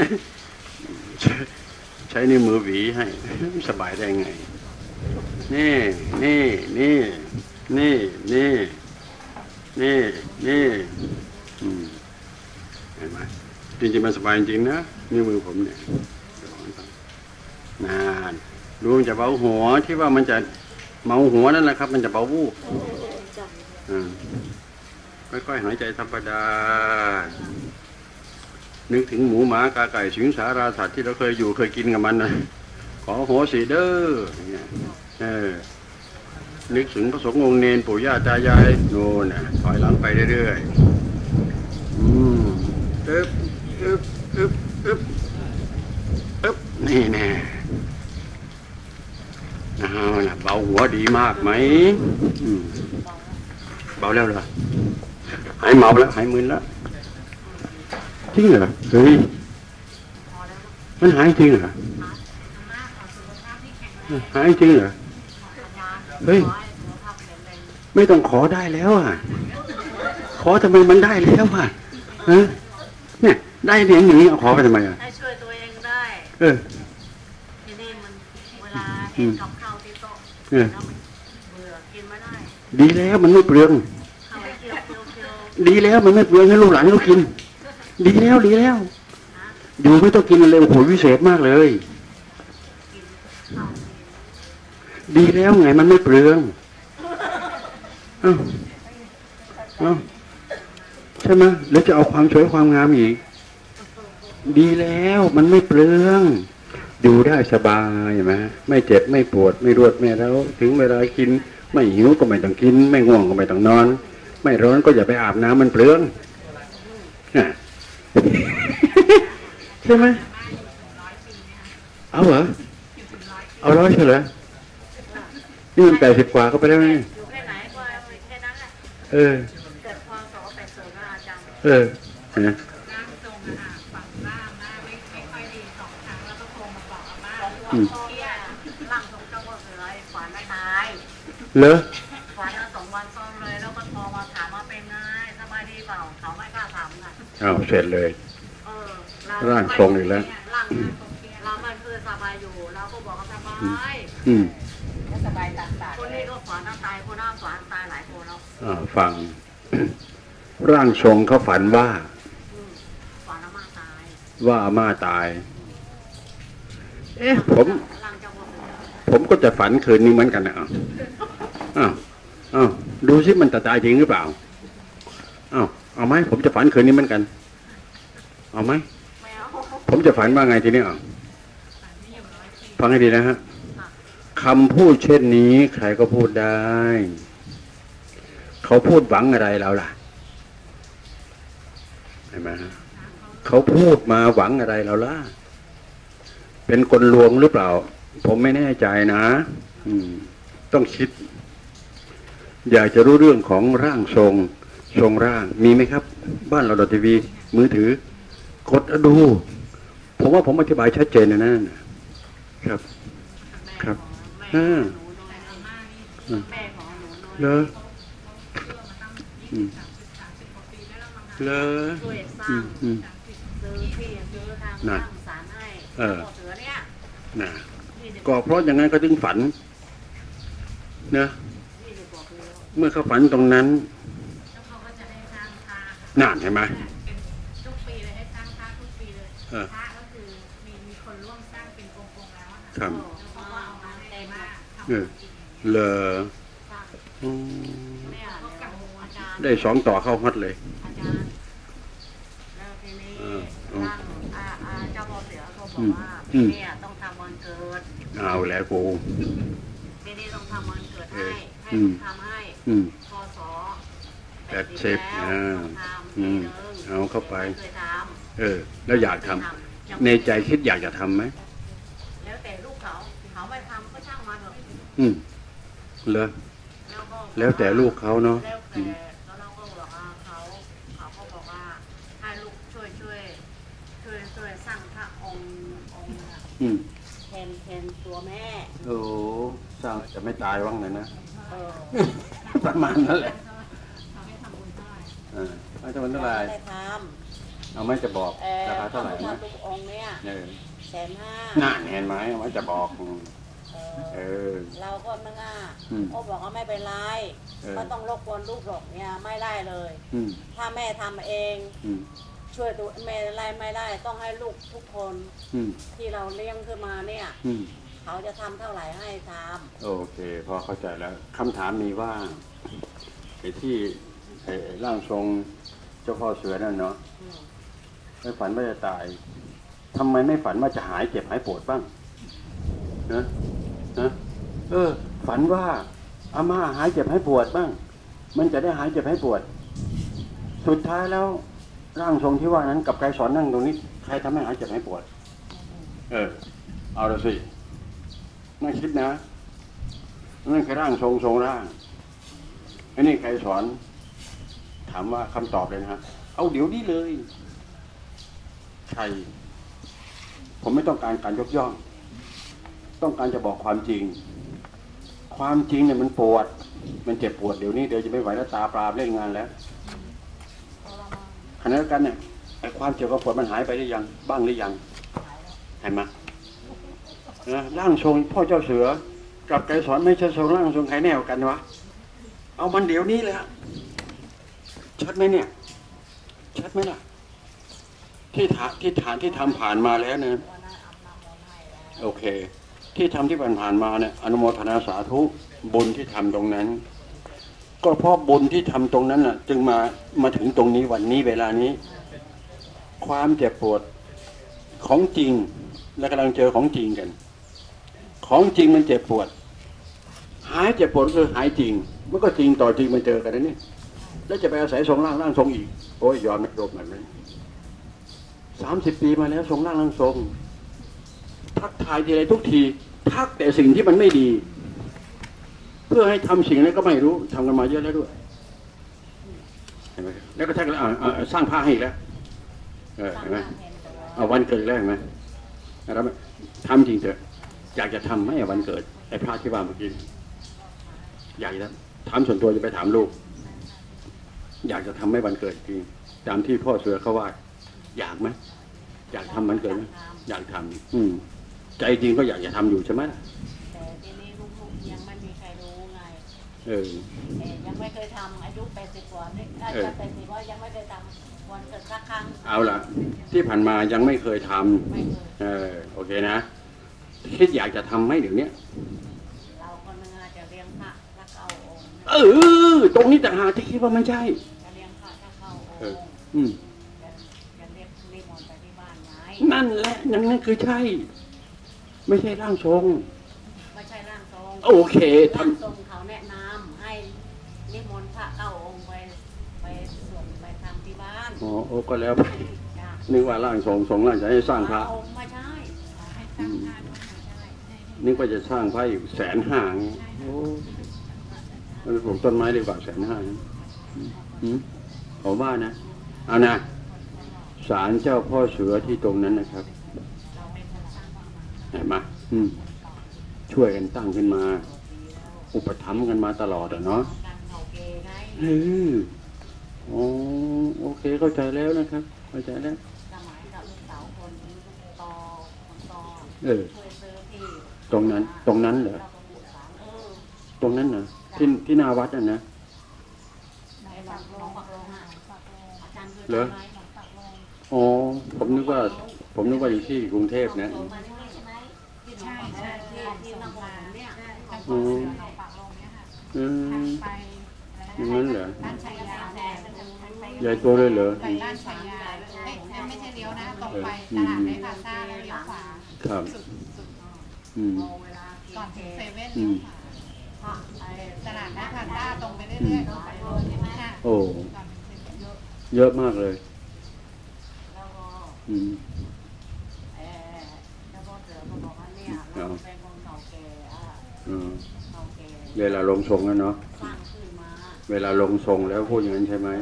ใช้นิ้วมือหวีให้สบายได้ไงนี่นี่นี่นี่นี่นี่นี่เห็นไหมจริงๆมันสบายจริงนะนิ้วมือผมเนี่ยนานดูมันจะเบาหัวที่ว่ามันจะเมาหัวนั่นแหละครับมันจะเบาวูบค่อยๆหายใจธรรมดานึกถึงหมูหมากาไก่สิงสาราสัตว์ที่เราเคยอยู่เคยกินกับมันนะขอโหสิเด้อนึกถึงพระสงฆ์องค์เนรปู่ย่าตายายโน่นถอยหลังไปเรื่อยๆอึ๊บอึ๊บอึ๊บอึ๊บอึ๊บนี่แน่เบาหัวดีมากไหมเบาแล้วเหรอหายเมาแล้วหายมึนแล้วจริงเหรอเฮ้ยมันหายจริงเหรอหายจริงเหรอเฮ้ยไม่ต้องขอได้แล้วขอทำไมมันได้แล้วเนี่ยได้เลี้ยงอย่างนี้เอาขอไปทำไมให้ช่วยตัวเองได้ทีนี้มันเวลาเห็นกับข้าวที่โต๊ะแล้วมันเบื่อกินไม่ได้ดีแล้วมันไม่เปลืองดีแล้วมันไม่เปลืองให้ลูกหลานเขากินดีแล้วอยู่ไม่ต้องกินอะไรโอ้โหวิเศษมากเลยดีแล้วไงมันไม่เปลืองใช่ไหมแล้วจะเอาความสวยความงามอีกดีแล้วมันไม่เปลืองอยู่ได้สบายไหมไม่เจ็บไม่ปวดไม่รวดไม่ร้าวถึงเวลากินไม่หิวก็ไม่ต้องกินไม่ง่วงก็ไม่ต้องนอนไม่ร้อนก็อย่าไปอาบน้ำมันเปลืองใช่ไหมเอาเหรอเอา100เฉลยนี่มัน80 กว่าก็ไปแล้วไงอยู่แค่ไหนก็แค่นั้นแหละเกิดความสอแตกเสริมอาจารย์นะร่างทรงฝังร่างนะไม่ค่อยดี2 ครั้งแล้วก็โทรมาบอกอาม่าร่างทรงเจ้าก็เลยฝันไม่ตายเหรอฝันแล้ว2 วันซ้อนเลยแล้วก็โทรมาถามว่าเป็นไงสบายดีเปล่าเขาไม่กล้าถามไงเสร็จเลยร่างทรงอีกแล้วเรามันคือสบายอยู่เราก็บอกเขาสบายสบายต่างๆคนนี้ก็ฝันตายคนนั้นฝันตายหลายคนแล้วฟังร่างทรงเขาฝันว่าฝันอาม่าตายว่าอาม่าตายผมก็จะฝันคืนนี้เหมือนกันนะดูสิมันจะตายจริงหรือเปล่าเอาไหมผมจะฝันคืนนี้เหมือนกันเอาไหมผมจะฝันว่าไงทีนี้ฟังให้ดีนะฮะคำพูดเช่นนี้ใครก็พูดได้เขาพูดหวังอะไรเราล่ะเห็นไหมฮะเขาพูดมาหวังอะไรเราล่ะเป็นคนลวงหรือเปล่าผมไม่แน่ใจนะต้องคิดอยากจะรู้เรื่องของร่างทรงร่างมีไหมครับบ้านเราดอททีวีมือถือกดดูผมว่าผมอธิบายชัดเจนนะนั่นครับแม่เลอช่วยสร้างซื้อที่ซื้อทางสร้างศาลให้เสือเนี่ยก็เพราะอย่างนั้นก็ถึงฝันนะเมื่อเขาฝันตรงนั้นนั่นเห็นไหมทุกปีเลยให้สร้างพระทุกปีเลยพระก็คือมีคนร่วมสร้างเป็นองค์แล้วครับเพราะว่าเอามาเต็มมากเลยได้2 ต่อเข้าฮอตเลยอาจารย์แล้วทีนี้เจ้าพ่อเสือเขาบอกว่าเนี่ยต้องทำวันเกิดเอาแล้วกูทีนี้ต้องทำวันเกิดให้ทำให้พศ 80เอาเข้าไปแล้วอยากทำในใจคิดอยากจะทำไหมแล้วแต่ลูกเขาไม่ทำก็ช่างมันเถอะเลยแล้วแต่ลูกเขาเนาะแล้วเราก็บอกว่าเขาก็บอกว่าให้ลูกช่วยสร้างพระองค์แทนตัวแม่สร้างจะไม่ตายว่างเลยนะประมาณนั้นแหละทำให้ทำบุญเท่าไหร่ทำบุญเท่าไหร่เอาไหม่จะบอกราคาเท่าไหร่ไหมทุกองค์เนี่ย 150,000 น่าเห็นไหมเอาไหม่จะบอกเราก็นึกว่าโอ้บอกว่าไม่เป็นไรก็ต้องรบกวนลูกหรอกเนี่ยไม่ได้เลยถ้าแม่ทำเองช่วยตัวแม่อะไรไม่ได้ต้องให้ลูกทุกคนที่เราเลี้ยงขึ้นมาเนี่ยเขาจะทำเท่าไหร่ให้ทำโอเคพอเข้าใจแล้วคำถามมีว่าไอ้ที่ร่างทรงเจ้าพ่อเสือนั่นเนาะไม่ฝันว่าจะตายทำไมไม่ฝันว่าจะหายเจ็บหายปวดบ้างนะฝันว่าอาม่าหายเจ็บหายปวดบ้างมันจะได้หายเจ็บหายปวดสุดท้ายแล้วร่างทรงที่ว่านั้นกับไกรสอนนั่งตรงนี้ใครทำให้หายเจ็บหายปวดเอาละสิน่าคิดนะนั่นคือร่างทรงร่างอันนี้ไกรสอนถามว่าคำตอบเลยนะเอาเดี๋ยวนี้เลยใครผมไม่ต้องการการยกย่องต้องการจะบอกความจริงความจริงเนี่ยมันปวดมันเจ็บปวดเดี๋ยวนี้เดี๋ยวจะไม่ไหวแล้วตาปลาเล่นงานแล้วขณะเดียวกันเนี่ยไอ้ความเจ็บกับปวดมันหายไปหรือยังบ้างหรือยังเห็นไหมร่างทรงพ่อเจ้าเสือกับไกรสอนไม่ใช่ทรงร่างทรงใครแน่กันวะเอามันเดี๋ยวนี้เลยชัดไหมเนี่ยชัดไหมล่ะที่ทำผ่านมาแล้วเนี่ยโอเคที่ทำที่ผ่านมาเนี่ยอนุโมทนาสาธุบุญที่ทำตรงนั้นก็เพราะบุญที่ทำตรงนั้นน่ะจึงมาถึงตรงนี้วันนี้เวลานี้ความเจ็บปวดของจริงและกำลังเจอของจริงกันของจริงมันเจ็บปวดหายเจ็บปวดคือหายจริงมันก็จริงต่อจริงมาเจอกันนี่แล้วจะไปอาศัยทรงร่างทรงอีกโอ้ยยอมนักโดดเหมือนกัน30 ปีมาแล้วทรงร่างทรงทักทายทีไรทุกทีทักแต่สิ่งที่มันไม่ดีเพื่อให้ทำสิ่งนั้นก็ไม่รู้ทำกันมาเยอะแล้วด้วยเห็นไหมแล้วก็ทักแล้วสร้างผ้าให้อีกแล้วเห็นไหมเอาวันเกิดแล้วเห็นไหมแล้วทำจริงเถอะอยากจะทำให้วันเกิดไอ้พระที่ว่าเมื่อกี้อยากจะถามส่วนตัวจะไปถามลูกอยากจะทำให้วันเกิดจริงตามที่พ่อเสือเขาว่าอยากไหมอยากทำวันเกิดไหมอยากทำใจจริงก็อยากจะทำอยู่ใช่ไหมแต่ทีนี้ลูกๆยังไม่มีใครรู้ไงยังไม่เคยทำอายุ80 กว่านี่อายุ80 กว่ายังไม่เคยทำวันเกิดสักครั้งเอาล่ะที่ผ่านมายังไม่เคยทำโอเคนะคิดอยากจะทำไหมเดี๋ยวนี้เราคนนึงจะเลี้ยงพระแล้วเอาองค์ตรงนี้ต่างหากที่คิดว่าไม่ใช่จะเลี้ยงพระแล้วเอาองค์จะเรียกนิมนต์ไปที่บ้านไหมนั่นแหละนั่นคือใช่ไม่ใช่ร่างทรงไม่ใช่ร่างทรงโอเคร่างทรงเขาแนะนำให้นิมนต์พระเอาองค์ไปส่วนไปทำที่บ้านโอ้ก็แล้วไปนึกว่าร่างทรงร่างจะให้สร้างพระไม่ใช่นึกว่าจะสร้างพระอยู่150,000โอ้ปลูกต้นไม้ดีกว่า150,000ผมว่านะเอานะศาลเจ้าพ่อเสือที่ตรงนั้นนะครับเห็นไหมช่วยกันตั้งขึ้นมาอุปถัมภ์กันมาตลอดเนาะโอเคเข้าใจแล้วนะครับเข้าใจแล้วตรงนั้นเหรอตรงนั้นนะที่หน้าวัดนะเหรอผมนึกว่าอยู่ที่กรุงเทพนะใช่ที่นครเนี่ยอย่างนั้นเหรอบ้านชัยยาใหญ่ตัวเลยเหรอไปบ้านชัยยาไม่ใช่เลี้ยวนะตรงไปตลาดในพาซ่าแล้วเลี้ยวขวาครับก่อนถึงเซเว่นเลี้ยวขวาตลาดในพาซ่าตรงไปเรื่อยๆโอ้เยอะมากเลยเวลาลงทรงแล้วเนาะเวลาลงทรงแล้วพูดอย่างนั้นใช่ไหม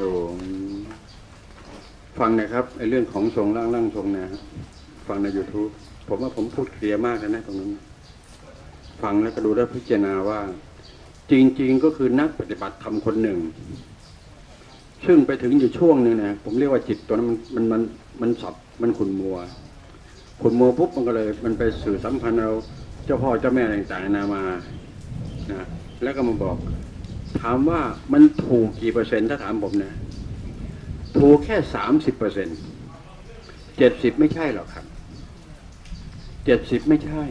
ฟังนะครับไอ้เรื่องของทรงร่างทรงนะฟังใน YouTube ผมว่าผมพูดเคลียร์มากเลยนะตรงนั้นฟังแล้วก็ดูแล้วพิจารณาว่าจริงๆก็คือนักปฏิบัติธรรมคนหนึ่งซึ่งไปถึงอยู่ช่วงนึงนะผมเรียกว่าจิตตัวนั้นมันสับมันขุ่นมัวปุ๊บมันก็เลยมันไปสื่อสัมพันธ์เราเจ้าพ่อเจ้าแม่ต่างๆนามานะแล้วก็มาบอกถามว่ามันถูกกี่เปอร์เซ็นต์ถ้าถามผมนะถูกแค่30% 70ไม่ใช่หรอกครับ70ไม่ใช่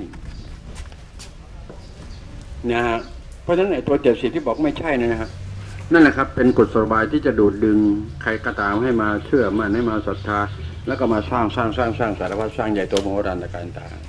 นะฮะเพราะฉะนั้นไอ้ตัว70ที่บอกไม่ใช่นะฮะนั่นแหละครับเป็นกุศโลบายที่จะดูดดึงใครก็ตามให้มาเชื่อมันให้มาศรัทธาแล้วก็มาสร้างสารพัดสร้างใหญ่โตมโหฬารการต่าง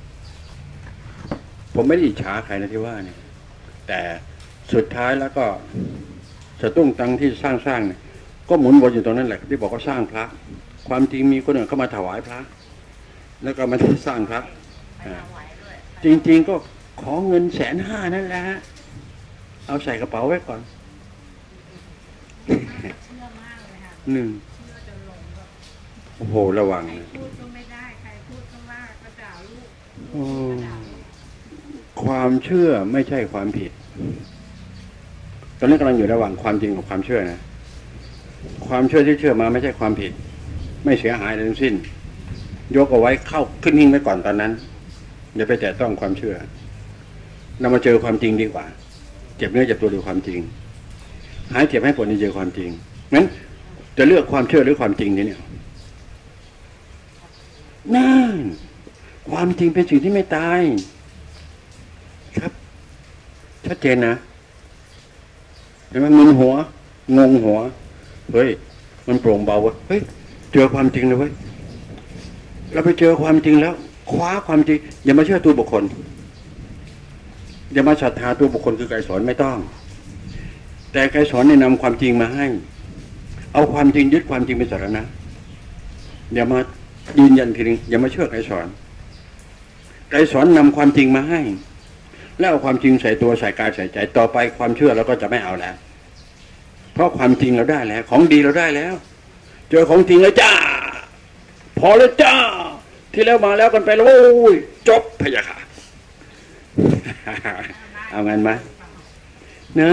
ผมไม่ได้อิจฉาใครนะที่ว่าเนี่ยแต่สุดท้ายแล้วก็สตุ้งตังที่สร้างเนี่ยก็หมุนวนอยู่ตรงนั้นแหละที่บอกว่าสร้างพระความจริงมีคนอื่นเข้ามาถวายพระแล้วก็มาสร้างพระจริงๆก็ขอเงิน150,000นั่นแหละเอาใส่กระเป๋าไว้ก่อนหนึ่งโอ้โหระวังนะพูดก็ไม่ได้ใครพูดก็ว่าก็ด่าลูกความเชื่อไม่ใช่ความผิดตอนนี้กำลังอยู่ระหว่างความจริงกับความเชื่อนะความเชื่อที่เชื่อมาไม่ใช่ความผิดไม่เสียหายอะไรทั้งสิ้นยกเอาไว้เข้าขึ้นหิ้งไว้ก่อนตอนนั้นอย่าไปแตะต้องความเชื่อเรามาเจอความจริงดีกว่าเจ็บเนื้อเจ็บตัวดูความจริงหายเจ็บให้ปวดนี่เจอความจริงงั้นจะเลือกความเชื่อหรือความจริงเนี่ยนั่นความจริงเป็นสิ่งที่ไม่ตายครับชัดเจนนะเห็นไหมมึนหัวงงหัวเฮ้ยมันโปร่งเบาเว้ยเฮ้ยเจอความจริงเลยเว้ยเราไปเจอความจริงแล้วคว้าความจริงอย่ามาเชื่อตัวบุคคลอย่ามาศรัทธาตัวบุคคลคือไกรสอนไม่ต้องแต่ไกรสอนแนะนำความจริงมาให้เอาความจริงยึดความจริงเป็นสาระอย่ามายืนยันทีนึงอย่ามาเชื่อไกรสอนนำความจริงมาให้แล้วเอาความจริงใส่ตัวใส่กายใส่ใจต่อไปความเชื่อเราก็จะไม่เอาแล้วเพราะความจริงเราได้แล้วของดีเราได้แล้วเจอของจริงแล้วจ้าพอแล้วจ้าที่แล้วมาแล้วกันไปแล้วโอ้ยจบพะยะค่ะเอางั้นไหมนะ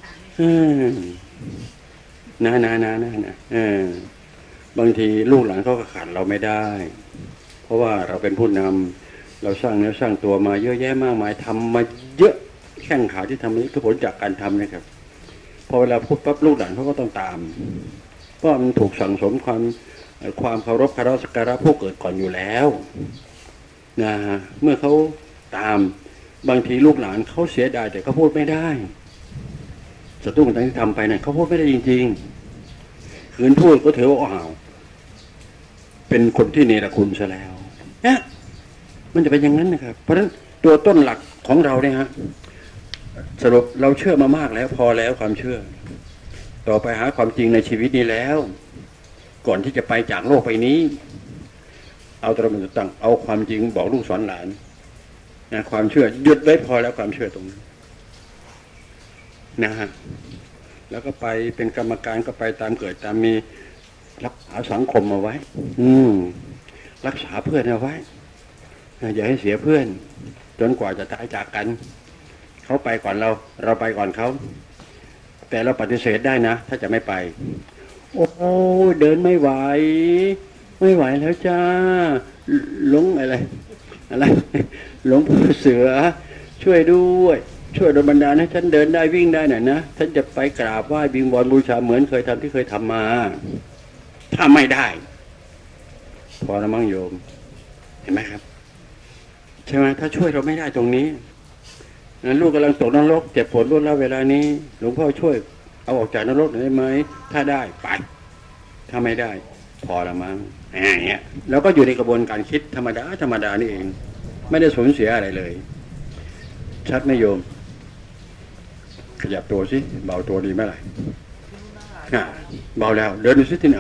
บางทีลูกหลานเขาก็ขาดเราไม่ได้เพราะว่าเราเป็นผู้นำเราสร้างเนื้อสร้างตัวมาเยอะแยะมากมายทำมาเยอะแข้งขาที่ทำนี้คือผลจากการทำนะครับพอเวลาพูดปั๊บลูกหลานเขาก็ต้องตามเพราะมันถูกสั่งสมความเคารพสักการะผู้เกิดก่อนอยู่แล้วนะเมื่อเขาตามบางทีลูกหลานเขาเสียดายแต่เขาพูดไม่ได้สตุ้งตั้งที่ทำไปเนี่ยเขาพูดไม่ได้จริงๆขืนพูดก็ถือว่าอ้าวเป็นคนที่เนรคุณซะแล้วเนี่ยมันจะเป็นอย่างนั้นนะครับเพราะฉะนั้นตัวต้นหลักของเราเนี่ยฮะสรุปเราเชื่อมามากแล้วพอแล้วความเชื่อต่อไปหาความจริงในชีวิตนี้แล้วก่อนที่จะไปจากโลกไปนี้เอาตระหนักตั้งเอาความจริงบอกลูกสอนหลานนะความเชื่อหยุดไว้พอแล้วความเชื่อตรงนั้นนะฮะแล้วก็ไปเป็นกรรมการก็ไปตามเกิดตามมีรักษาสังคมเอาไว้รักษาเพื่อนเอาไว้อย่าให้เสียเพื่อนจนกว่าจะตายจากกันเขาไปก่อนเราไปก่อนเขาแต่เราปฏิเสธได้นะถ้าจะไม่ไปโอ้เดินไม่ไหวแล้วจ้าหลงอะไรหลงปู่เสือช่วยด้วยช่วยโดนบันดาลให้ฉันเดินได้วิ่งได้หน่อยนะฉันจะไปกราบไหว้บิงบอนบูชาเหมือนเคยทำที่เคยทำมาถ้าไม่ได้พอละมั้งโยมเห็นไหมครับใช่ไหมถ้าช่วยเราไม่ได้ตรงนี้นั้นลูกกำลังตกนรกเจ็บปวดรวดแล้วเวลานี้หลวงพ่อช่วยเอาออกจากนรกได้ไหมถ้าได้ไปถ้าไม่ได้พอละมั้งอย่างเงี้ยแล้วก็อยู่ในกระบวนการคิดธรรมดานี่เองไม่ได้สูญเสียอะไรเลยชัดไหมโยมขยับตัวสิเบาตัวดีไหมล่ะเบาแล้วเดินดูสิที่ไหน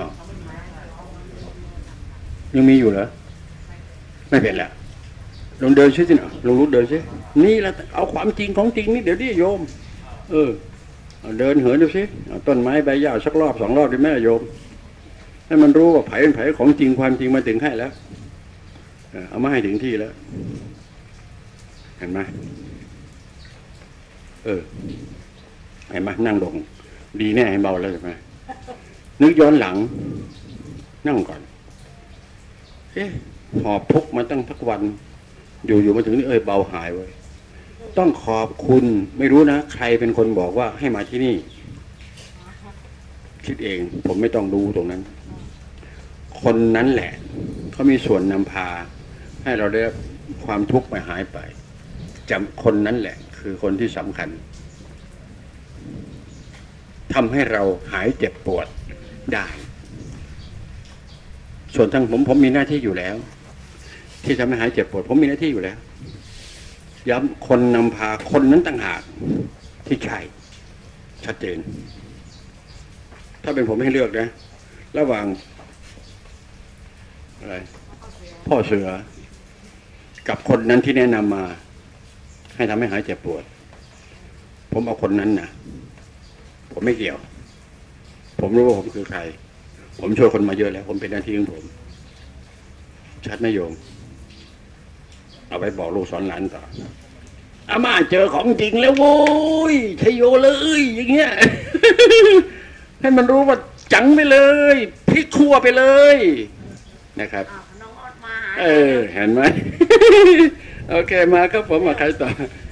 ยังมีอยู่เหรอไม่เป็นแล้วลองเดินซิที่ไหนลองรู้เดินซินี่แหละเอาความจริงของจริงนี่เดี๋ยวดิโยมเดินเหินดูสิต้นไม้ใบหญ้าสักรอบ2 รอบดีไหมโยมให้มันรู้ว่าไผ่เป็นไผ่ของจริงความจริงมาถึงให้แล้วเอามาให้ถึงที่แล้วเห็นไหมเห็นไหมนั่งลงดีแน่ให้เบาแล้วใช่ไหมนึกย้อนหลัง นั่งก่อน หอบทุกข์มาตั้งทักวัน อยู่มาถึงนี่เบาหายไว้ต้องขอบคุณไม่รู้นะใครเป็นคนบอกว่าให้มาที่นี่ คิดเองผมไม่ต้องรู้ตรงนั้น คนนั้นแหละเขามีส่วนนำพา ให้เราได้ความทุกข์ไปหายไปจำคนนั้นแหละคือคนที่สำคัญทำให้เราหายเจ็บปวดได้ ส่วนทางผมมีหน้าที่อยู่แล้ว ที่ทำให้หายเจ็บปวดผมมีหน้าที่อยู่แล้วย้ำคนนำพาคนนั้นต่างหากที่ใช่ชัดเจนถ้าเป็นผมให้เลือกนะระหว่างอะไรพ่อเสือกับคนนั้นที่แนะนำมาให้ทำให้หายเจ็บปวดผมเอาคนนั้นนะผมไม่เกี่ยวผมรู้ว่าผมคือใครผมช่วยคนมาเยอะแล้วผมเป็นหน้าที่ของผมชัดไหมโยมเอาไปบอกลูกสอนหลานต่ออาม่าเจอของจริงแล้วโว้ยชัยโยเลยอย่างเงี้ย ให้มันรู้ว่าจังไปเลยพลิกขั้วไปเลยนะครับน้องออดมาหาเห็นไหม โอเคมาครับผมมาใครต่อ